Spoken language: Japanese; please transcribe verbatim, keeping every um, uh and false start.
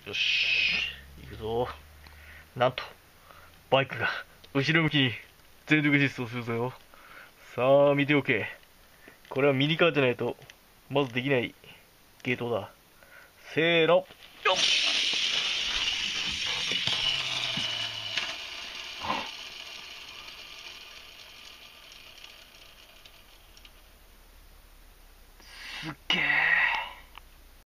よし、行くぞ。なんと、バイクが後ろ向きに全力疾走するぞよ。さあ、見ておけ。これはミニカーじゃないと、まずできないゲートだ。せーの、よっ。すっげえ。